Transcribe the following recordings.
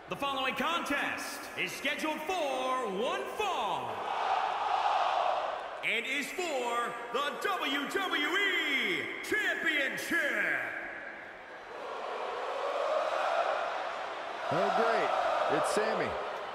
The following contest is scheduled for one fall and is for the WWE Championship. Oh, great. It's Sammy.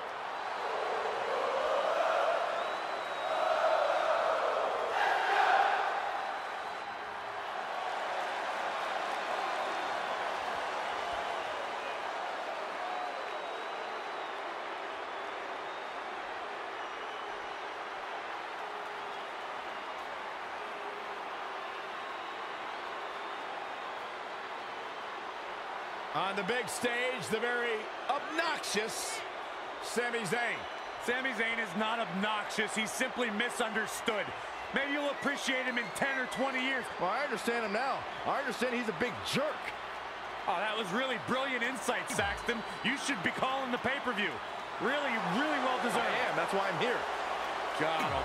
On the big stage, the very obnoxious Sami Zayn. Sami Zayn is not obnoxious. He's simply misunderstood. Maybe you'll appreciate him in 10 or 20 years. Well, I understand him now. I understand he's a big jerk. Oh, that was really brilliant insight, Saxton. You should be calling the pay-per-view. Really, really well deserved. I am. That's why I'm here. God.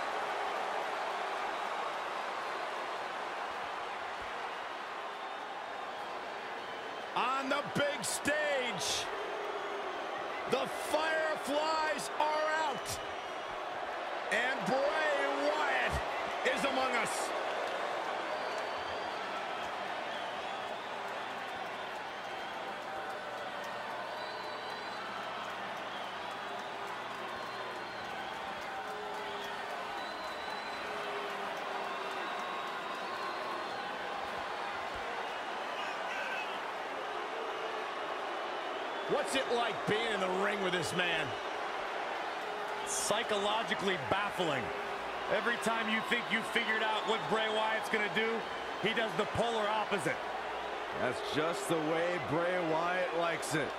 On the big stage, the Fireflies are out, and Bray Wyatt is among us. What's it like being in the ring with this man? Psychologically baffling. Every time you think you figured out what Bray Wyatt's gonna do, he does the polar opposite. That's just the way Bray Wyatt likes it.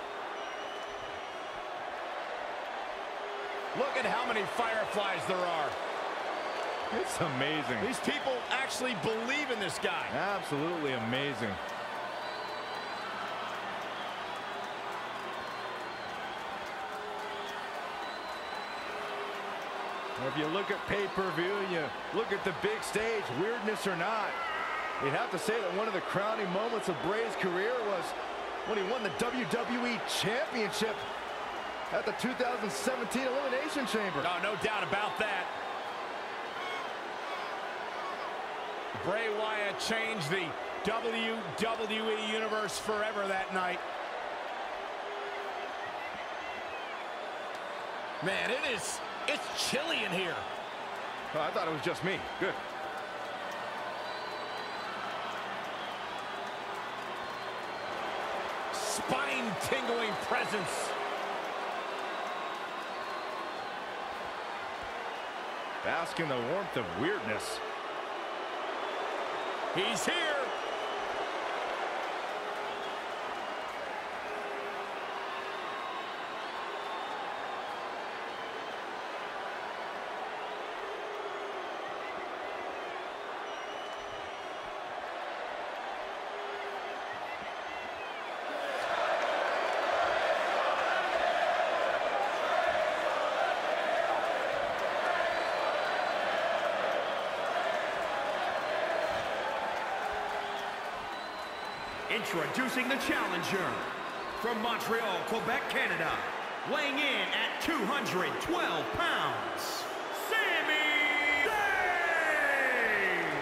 Look at how many Fireflies there are. It's amazing. These people actually believe in this guy. Absolutely amazing. If you look at pay-per-view and you look at the big stage, weirdness or not, you'd have to say that one of the crowning moments of Bray's career was when he won the WWE Championship at the 2017 Elimination Chamber. No doubt about that. Bray Wyatt changed the WWE Universe forever that night. Man, it's chilly in here. Oh, I thought it was just me. Good. Spine-tingling presence. Bask in the warmth of weirdness. He's here. Introducing the challenger from Montreal, Quebec, Canada, weighing in at 212 pounds, Sami Zayn!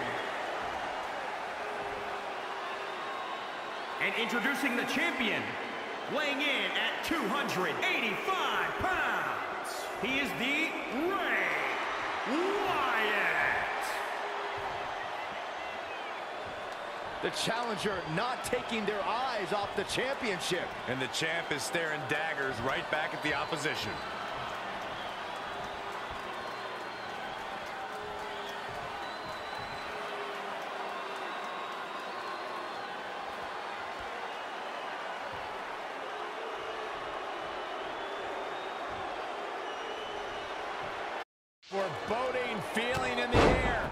And introducing the champion, weighing in at 285 pounds, he is the Bray Wyatt! The challenger not taking their eyes off the championship. And the champ is staring daggers right back at the opposition. Foreboding feeling in the air.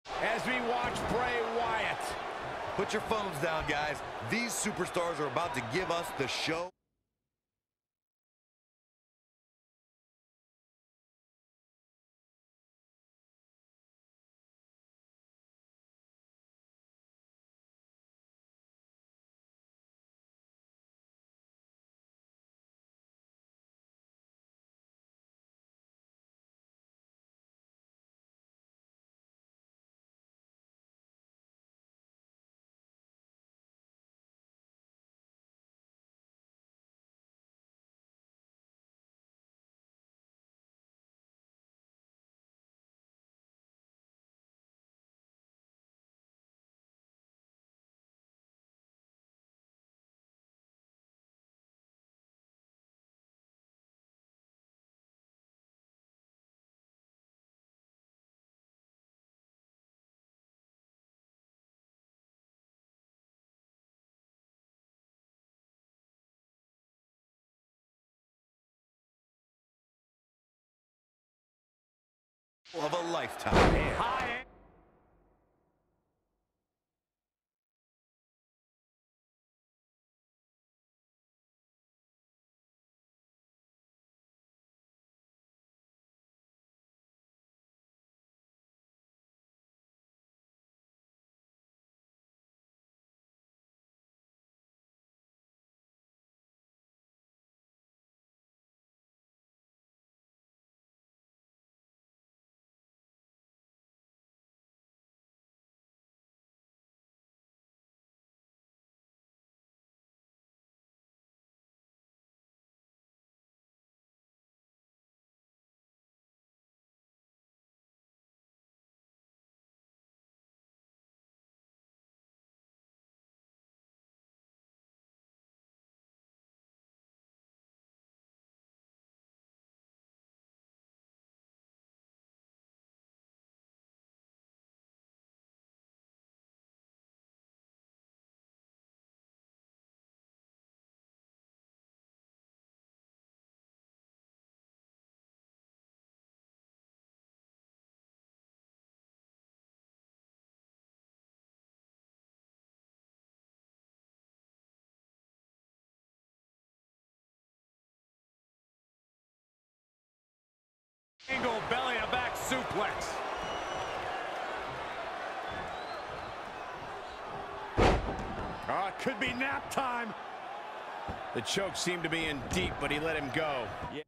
As we watch Bray Wyatt. Put your phones down, guys. These superstars are about to give us the show. Of a lifetime. Angle belly to back suplex. Oh, it could be nap time. The choke seemed to be in deep, but he let him go. Yeah.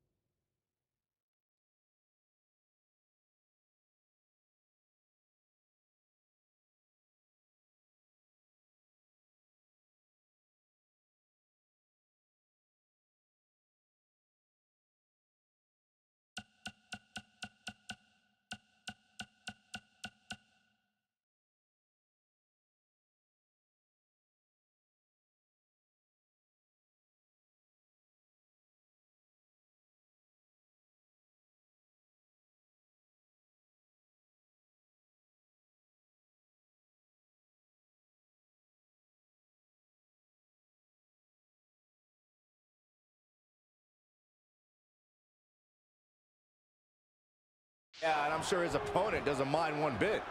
Yeah, and I'm sure his opponent doesn't mind one bit.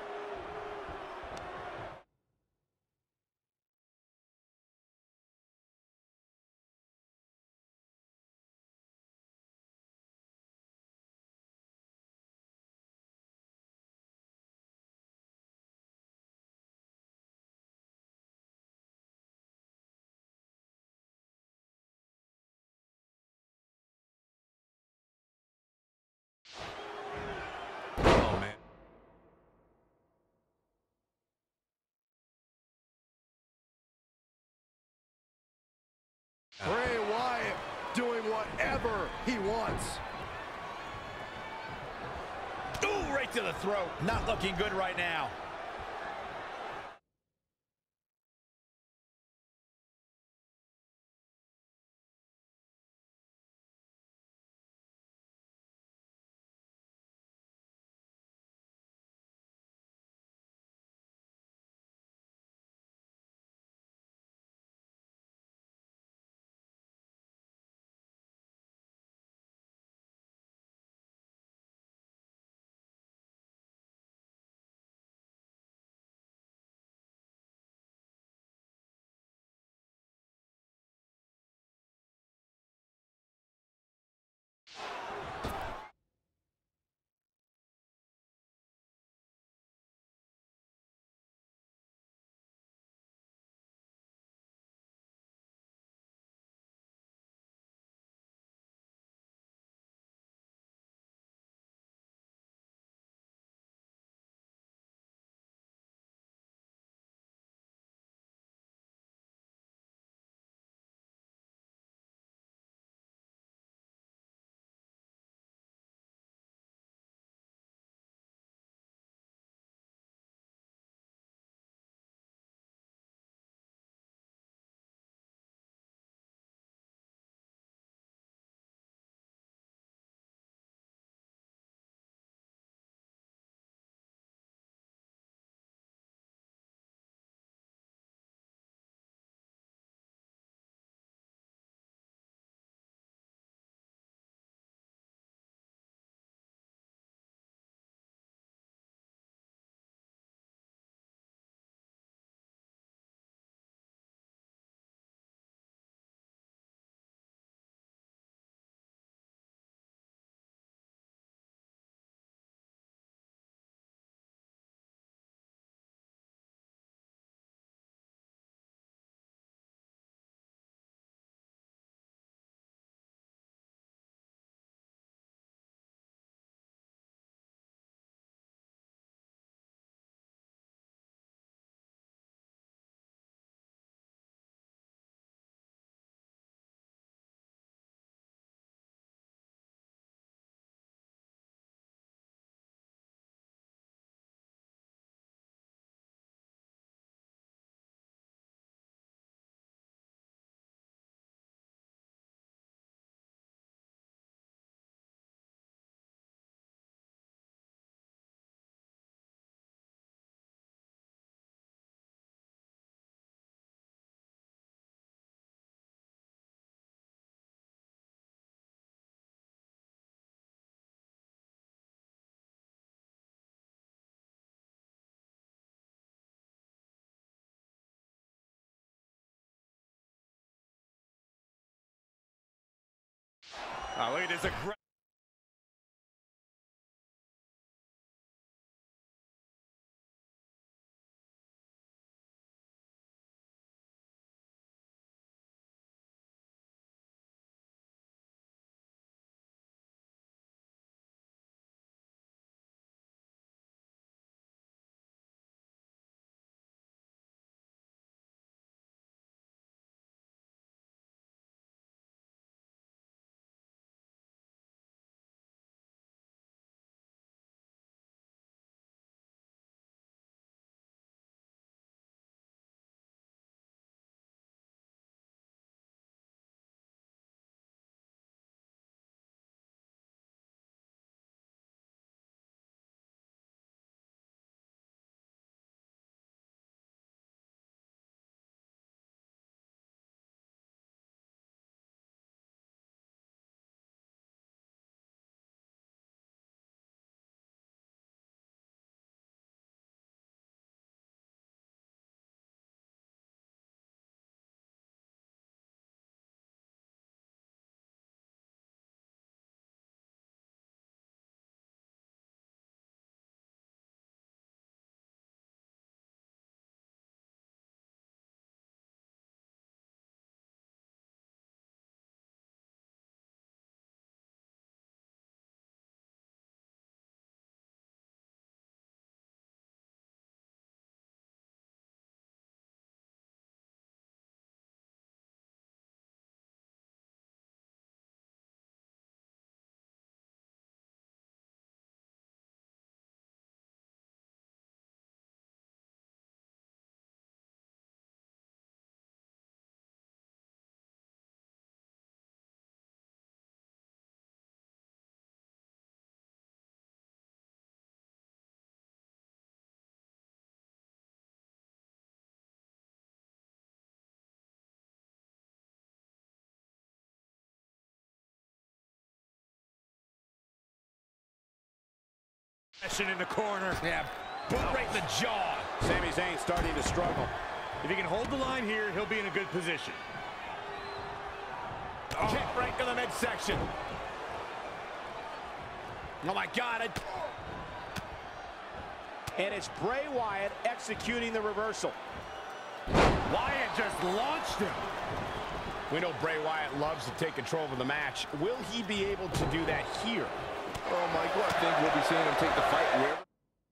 Oh, man. Bray Wyatt doing whatever he wants. Ooh, right to the throat. Not looking good right now. Oh, look at this aggressive. In the corner. Yeah, boot right in the jaw. Sami Zayn starting to struggle. If he can hold the line here, he'll be in a good position. Oh. Kick right to the midsection. Oh my God. And it's Bray Wyatt executing the reversal. Wyatt just launched him. We know Bray Wyatt loves to take control of the match. Will he be able to do that here? Oh, Michael, I think we'll be seeing him take the fight wherever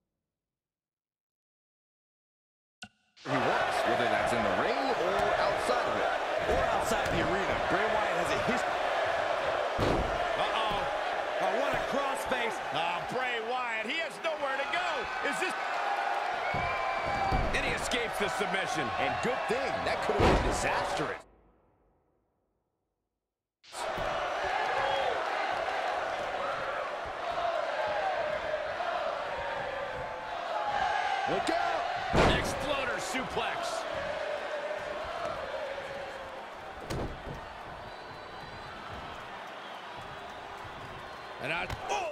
he wants, whether that's in the ring or outside of it. Or outside the arena. Bray Wyatt has a history. Uh-oh. Oh, what a crossface. Oh, Bray Wyatt, he has nowhere to go. Is this... And he escapes the submission. And good thing, that could have been disastrous. Look out! Exploder suplex. And I... Oh!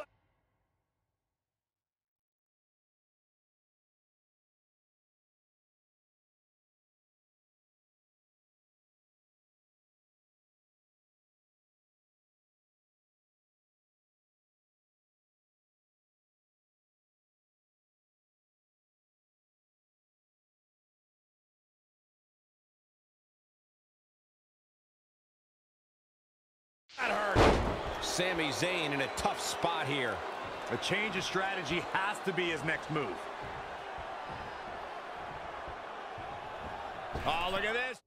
That hurt. Sami Zayn in a tough spot here. A change of strategy has to be his next move. Oh, look at this.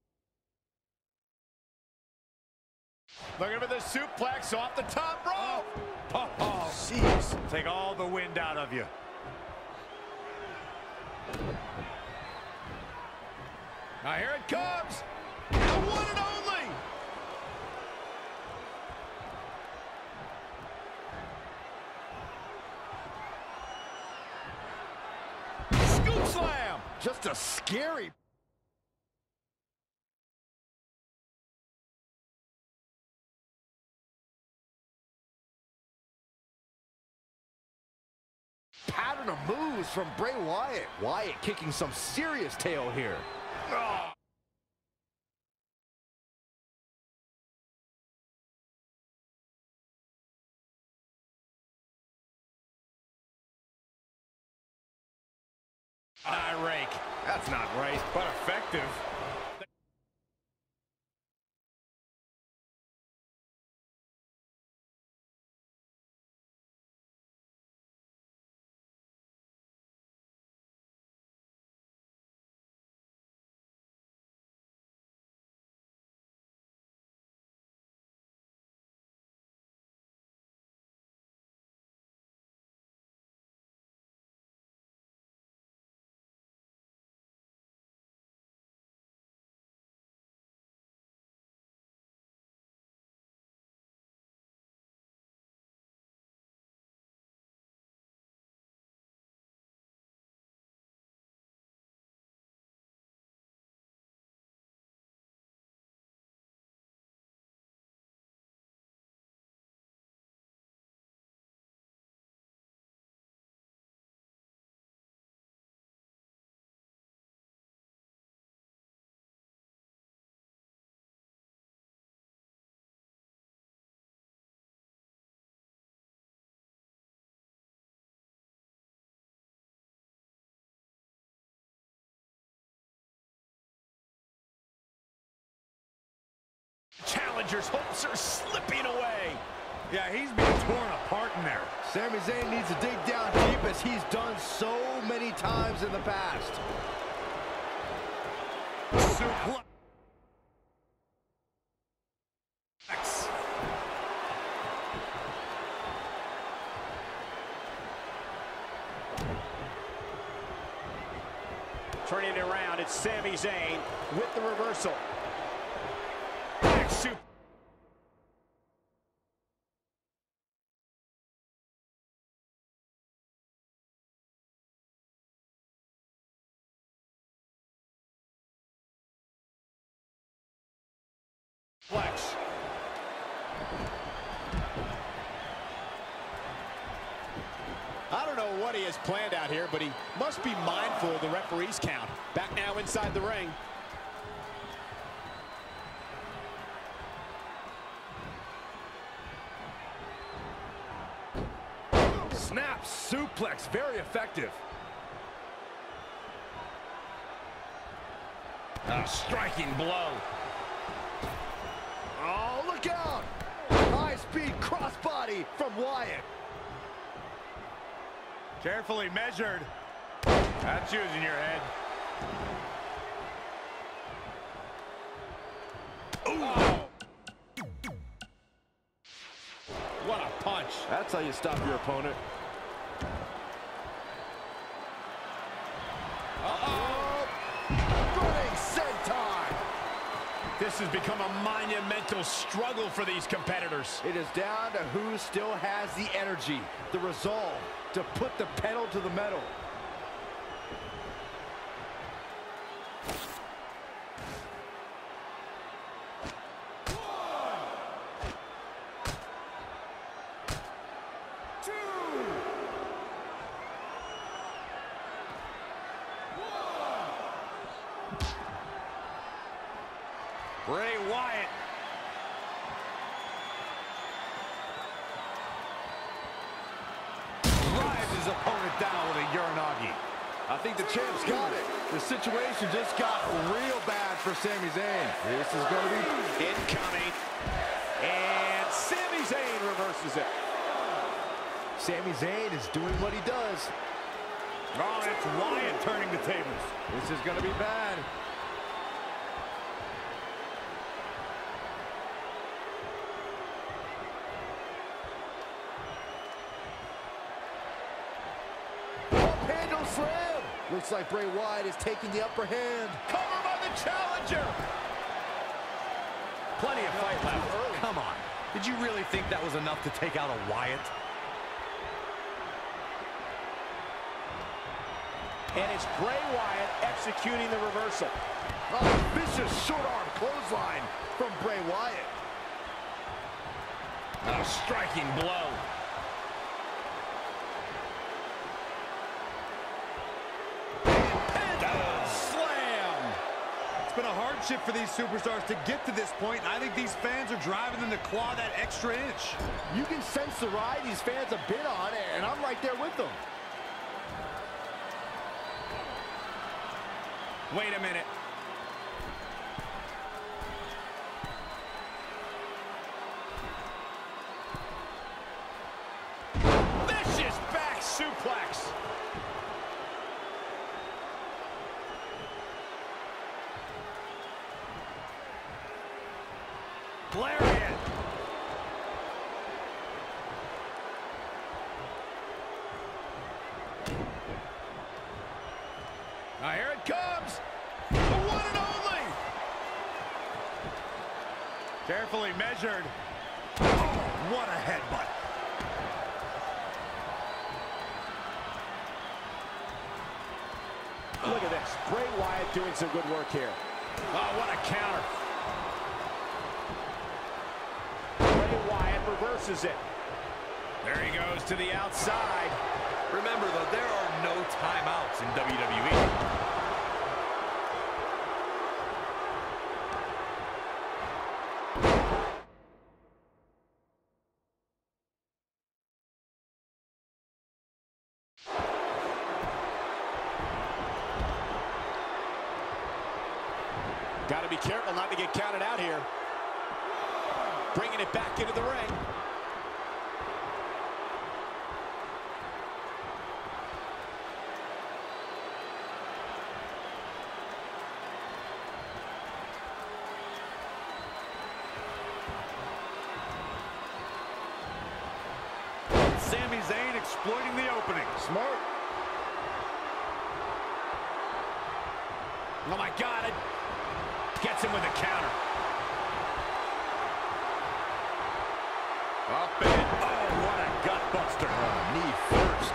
Looking for the suplex off the top rope. Oh, jeez. Take all the wind out of you. Now here it comes. The one and only. Scoop slam. Just a scary pattern of moves from Bray Wyatt. Wyatt kicking some serious tail here. Oh. An eye rake. That's not right, but effective. Challenger's hopes are slipping away. Yeah, he's being torn apart in there. Sami Zayn needs to dig down deep as he's done so many times in the past. Suplex. Turning it around, it's Sami Zayn with the reversal. Super. Flex. I don't know what he has planned out here, but he must be mindful of the referee's count. Back now inside the ring. Snap suplex, very effective. A striking blow. Oh, look out! High-speed crossbody from Wyatt. Carefully measured. That's using your head. Ooh. What a punch. That's how you stop your opponent. Uh-oh. Running senton. This has become a monumental struggle for these competitors. It is down to who still has the energy, the resolve to put the pedal to the metal. Bray Wyatt. Drives his opponent down with a Uranagi. I think the champ's got it. The situation just got real bad for Sami Zayn. This is going to be Incoming. And Sami Zayn reverses it. Sami Zayn is doing what he does. Oh, it's Wyatt turning the tables. This is going to be bad. Handle slam. Looks like Bray Wyatt is taking the upper hand. Cover by the challenger. Plenty of fight left. Come on. Did you really think that was enough to take out a Wyatt? And it's Bray Wyatt executing the reversal. Oh, vicious short arm clothesline from Bray Wyatt. A striking blow. It's been a hardship for these superstars to get to this point, and I think these fans are driving them to claw that extra inch. You can sense the ride these fans have been on, and I'm right there with them. Wait a minute. Vicious back suplex. Lariat. Now here it comes. The one and only. Carefully measured. Oh, what a headbutt. Look at this. Bray Wyatt doing some good work here. Oh, what a counter. Bray Wyatt reverses it. There he goes to the outside. Remember, though, there are no timeouts in WWE. Got to be careful not to get counted out here. Bringing it back into the ring. Sami Zayn exploiting the opening. Smart. Oh, my God. It gets him with a counter. Up and, oh, what a gutbuster. Knee first.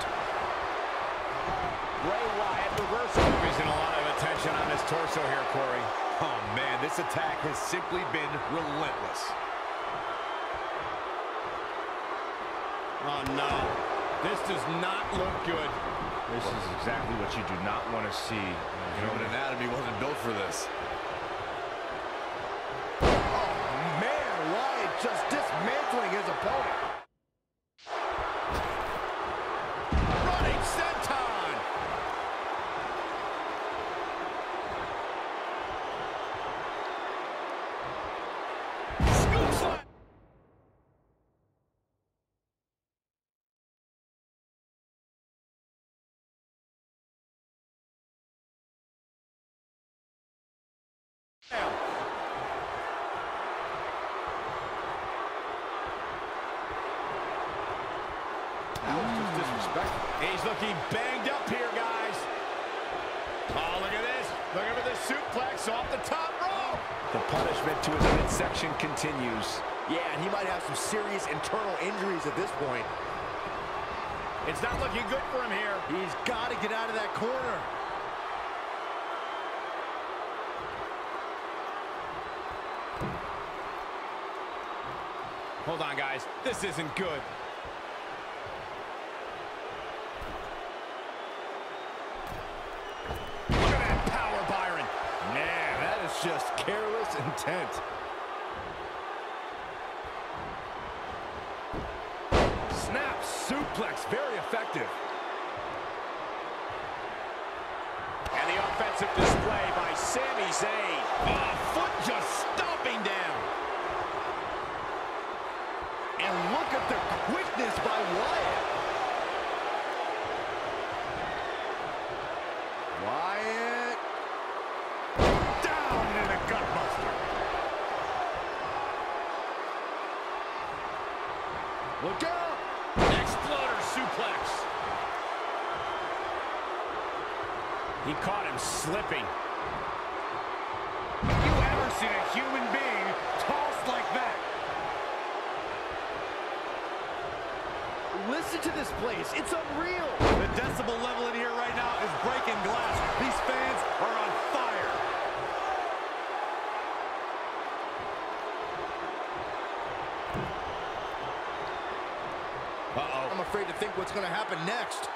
Bray Wyatt reversing. He's in a lot of attention on his torso here, Corey. Oh, man, this attack has simply been relentless. Oh, no. This does not look good. This is exactly what you do not want to see. Human anatomy wasn't built for this. Man, Wyatt just dismantling his opponent. Running senton. Scoop slap. That was just disrespectful. He's looking banged up here, guys. Oh, look at this. Look at this suplex off the top rope. The punishment to his midsection continues. Yeah, and he might have some serious internal injuries at this point. It's not looking good for him here. He's got to get out of that corner. Hold on, guys. This isn't good. Look at that power, Byron. Man, that is just careless intent. Snap suplex, very effective. And the offensive display by Sami Zayn. Oh, foot just stomping down. And look at the quickness by Wyatt. Wyatt. Down in a gutbuster. Look out. Exploder suplex. He caught him slipping. Have you ever seen a human being tossed like that? Listen to this place. It's unreal. The decibel level in here right now is breaking glass. These fans are on fire. Uh-oh. I'm afraid to think what's going to happen next.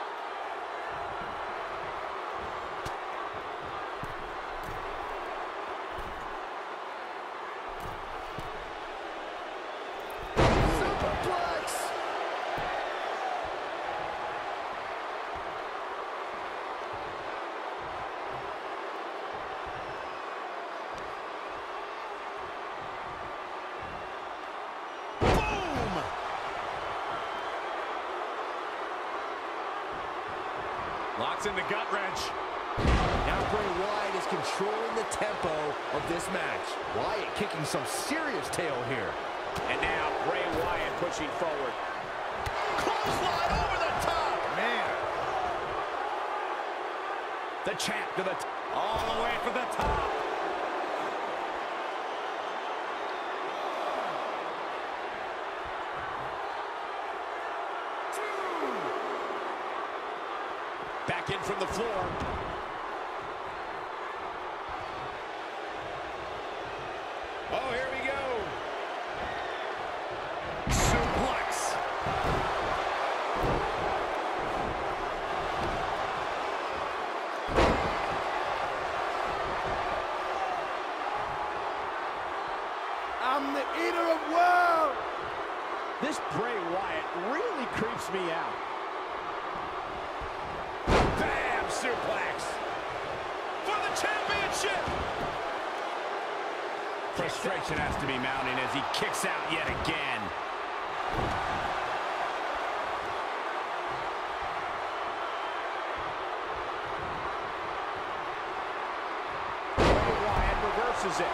Superplex. Locks in the gut wrench. Now Bray Wyatt is controlling the tempo of this match. Wyatt kicking some serious tail here. And now Bray Wyatt pushing forward. Clothesline over the top. Man. The champ to the All the way for the top. Back in from the floor. Oh, here we go. Suplex. I'm the eater of world. This Bray Wyatt really creeps me out. Bam! Suplex. For the championship. Frustration has to be mounting as he kicks out yet again. Bray Wyatt reverses it.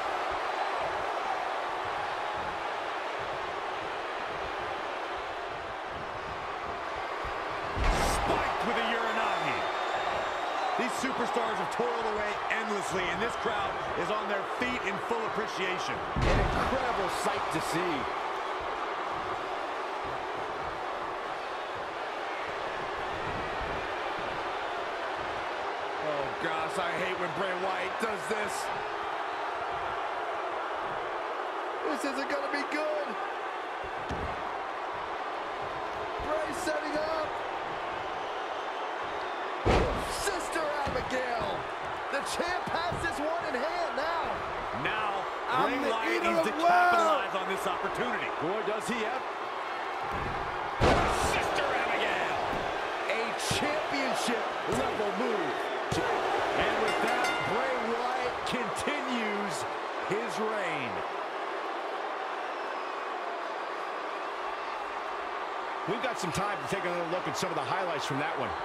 Spiked with a Uranagi. These superstars have toiled away endlessly, and this crowd is on their feet in full appreciation. An incredible sight to see. Oh, gosh, I hate when Bray Wyatt does this. This isn't going to be good. Bray setting up. Sister Abigail. The champ has this one in hand now. Now, I'm Bray the Wyatt eater needs to of world. capitalize on this opportunity. Boy, does he have Sister Abigail. a championship level move. And with that, Bray Wyatt continues his reign. We've got some time to take another look at some of the highlights from that one.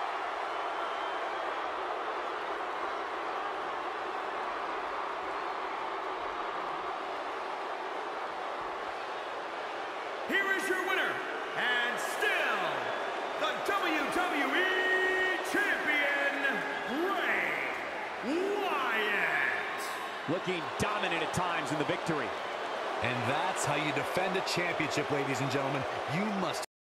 Here is your winner, and still the WWE Champion, Bray Wyatt. Looking dominant at times in the victory. And that's how you defend a championship, ladies and gentlemen. You must